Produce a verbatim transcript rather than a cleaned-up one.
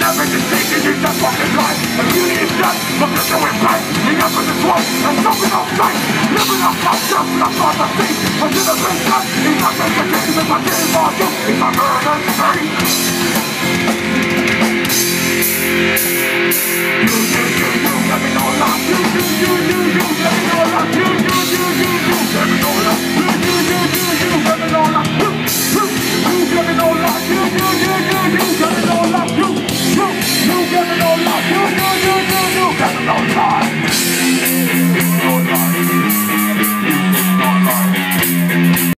never just thinking it's a fucking life. The beauty is death, but there's no impact. The effort is one, and something else sight. Living up myself, and I'm not the thief. I should have been done. He's not the game, if I didn't fall you. He's a murder state. You, you, you, you, let me know a lot. You, you.